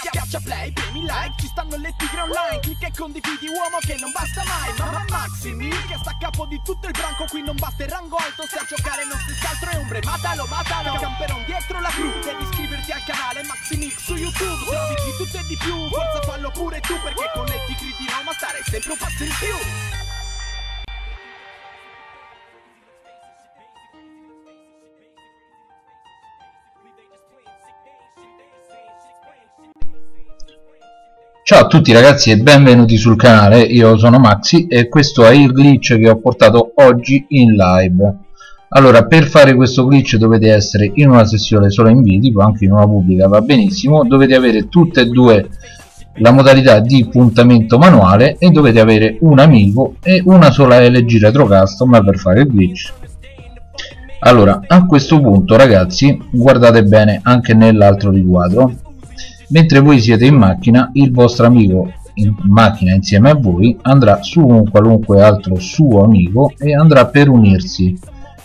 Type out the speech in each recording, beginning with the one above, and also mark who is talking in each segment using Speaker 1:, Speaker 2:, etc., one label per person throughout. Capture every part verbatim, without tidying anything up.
Speaker 1: Schiaccia play, premi like, ci stanno le tigre online. Clicca e condividi, uomo che non basta mai. Ma Maxi Mil che sta a capo di tutto il branco. Qui non basta il rango alto, se a giocare non si scaltro e ombre. Matalo, matalo, camperon dietro la cru. Devi iscriverti al canale Maxi Mil su YouTube. Trovi di tutto e di più, forza fallo pure tu. Perché con le tigre di Roma stare sempre un passo in più.
Speaker 2: Ciao a tutti ragazzi e benvenuti sul canale, io sono Maxi e questo è il glitch che ho portato oggi in live. Allora, per fare questo glitch dovete essere in una sessione solo inviti, anche in una pubblica va benissimo, dovete avere tutte e due la modalità di puntamento manuale e dovete avere un amico e una sola L G retro custom per fare il glitch. Allora, a questo punto ragazzi, guardate bene anche nell'altro riquadro. Mentre voi siete in macchina, il vostro amico in macchina insieme a voi andrà su un qualunque altro suo amico e andrà per unirsi.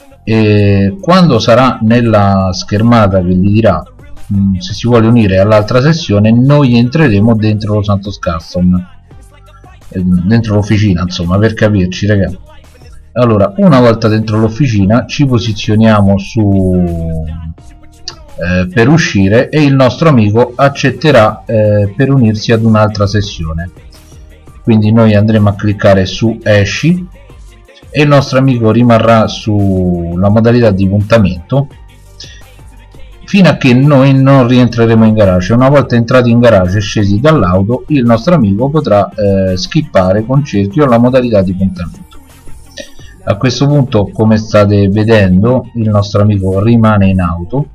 Speaker 2: E quando sarà nella schermata che gli dirà mh, se si vuole unire all'altra sessione, noi entreremo dentro lo Santos Custom, eh, dentro l'officina, insomma, per capirci ragazzi. Allora, una volta dentro l'officina ci posizioniamo su Eh, per uscire e il nostro amico accetterà eh, per unirsi ad un'altra sessione. Quindi noi andremo a cliccare su esci e il nostro amico rimarrà sulla modalità di puntamento fino a che noi non rientreremo in garage. Una volta entrati in garage e scesi dall'auto, il nostro amico potrà eh, skippare con cerchio la modalità di puntamento. A questo punto, come state vedendo, il nostro amico rimane in auto.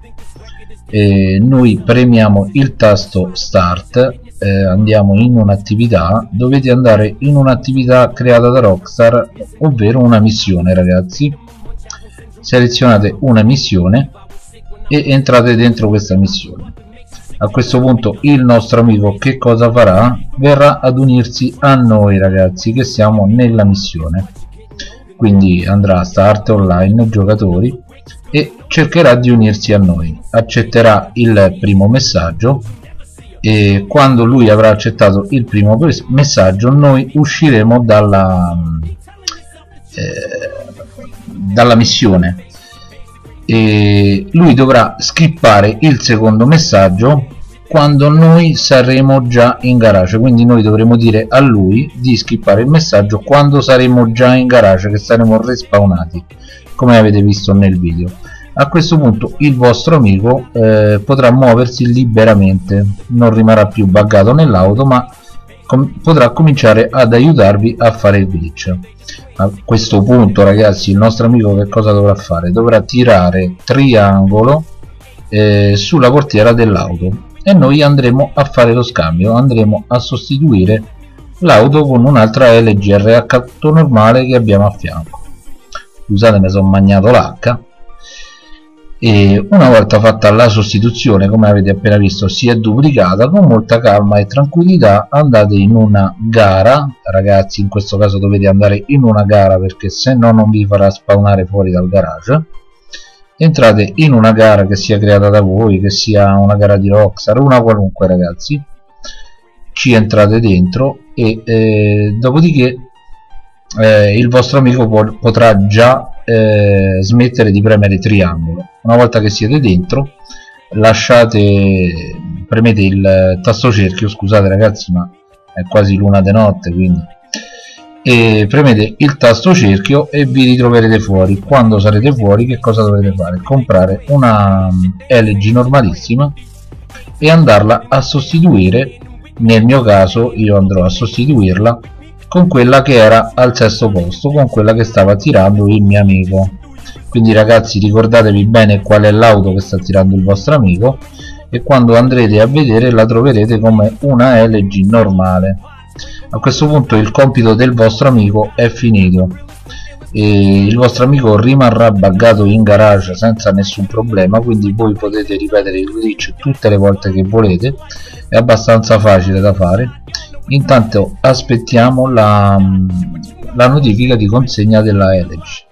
Speaker 2: E noi premiamo il tasto start, eh, andiamo in un'attività, dovete andare in un'attività creata da Rockstar, ovvero una missione ragazzi. Selezionate una missione e entrate dentro questa missione. A questo punto il nostro amico che cosa farà? Verrà ad unirsi a noi ragazzi che siamo nella missione. Quindi andrà a start online giocatori e cercherà di unirsi a noi, accetterà il primo messaggio e quando lui avrà accettato il primo messaggio noi usciremo dalla, eh, dalla missione e lui dovrà skippare il secondo messaggio quando noi saremo già in garage. Quindi noi dovremo dire a lui di skippare il messaggio quando saremo già in garage, che saremo respawnati, come avete visto nel video. A questo punto il vostro amico eh, potrà muoversi liberamente, non rimarrà più buggato nell'auto, ma com potrà cominciare ad aiutarvi a fare il glitch. A questo punto ragazzi il nostro amico che cosa dovrà fare? Dovrà tirare triangolo eh, sulla portiera dell'auto e noi andremo a fare lo scambio, andremo a sostituire l'auto con un'altra L G R H normale che abbiamo a fianco. Scusate, mi sono magnato l'H. E una volta fatta la sostituzione, come avete appena visto, si è duplicata. Con molta calma e tranquillità andate in una gara ragazzi, in questo caso dovete andare in una gara perché se no non vi farà spawnare fuori dal garage. Entrate in una gara che sia creata da voi, che sia una gara di Rockstar, una qualunque ragazzi, ci entrate dentro e eh, dopodiché eh, il vostro amico po potrà già eh, smettere di premere triangolo. Una volta che siete dentro lasciate, premete il tasto cerchio, scusate ragazzi ma è quasi luna di notte, quindi e premete il tasto cerchio e vi ritroverete fuori. Quando sarete fuori che cosa dovete fare? Comprare una L G normalissima e andarla a sostituire. Nel mio caso io andrò a sostituirla con quella che era al sesto posto, con quella che stava tirando il mio amico. Quindi ragazzi ricordatevi bene qual è l'auto che sta tirando il vostro amico e quando andrete a vedere la troverete come una L G normale. A questo punto il compito del vostro amico è finito e il vostro amico rimarrà buggato in garage senza nessun problema, quindi voi potete ripetere il glitch tutte le volte che volete, è abbastanza facile da fare. Intanto aspettiamo la, la notifica di consegna della L G.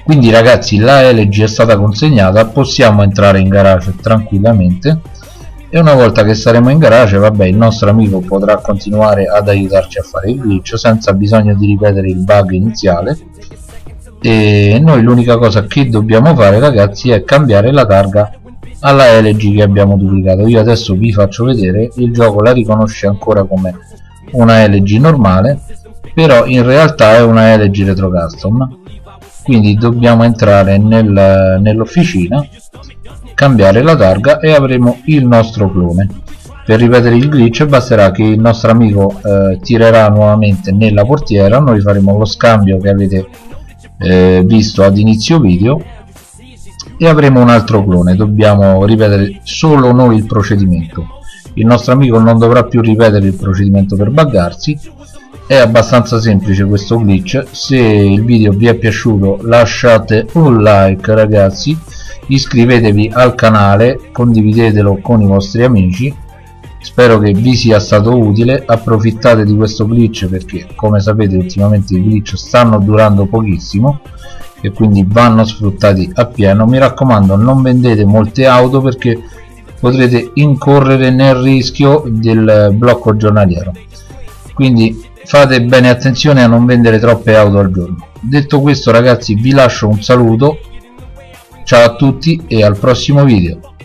Speaker 2: Quindi ragazzi, la L G è stata consegnata, possiamo entrare in garage tranquillamente, e una volta che saremo in garage, vabbè, il nostro amico potrà continuare ad aiutarci a fare il glitch senza bisogno di ripetere il bug iniziale. E noi l'unica cosa che dobbiamo fare ragazzi è cambiare la targa alla L G che abbiamo duplicato. Io adesso vi faccio vedere, il gioco la riconosce ancora come una L G normale, però in realtà è una L G retro custom. Quindi dobbiamo entrare nel, nell'officina, cambiare la targa e avremo il nostro clone. Per ripetere il glitch basterà che il nostro amico eh, tirerà nuovamente nella portiera, noi faremo lo scambio che avete eh, visto ad inizio video e avremo un altro clone. Dobbiamo ripetere solo noi il procedimento, il nostro amico non dovrà più ripetere il procedimento per buggarsi. È abbastanza semplice questo glitch. Se il video vi è piaciuto lasciate un like ragazzi, iscrivetevi al canale, condividetelo con i vostri amici, spero che vi sia stato utile. Approfittate di questo glitch perché come sapete ultimamente i glitch stanno durando pochissimo e quindi vanno sfruttati appieno. Mi raccomando, non vendete molte auto perché potrete incorrere nel rischio del blocco giornaliero, quindi fate bene attenzione a non vendere troppe auto al giorno. Detto questo ragazzi, vi lascio un saluto, ciao a tutti e al prossimo video.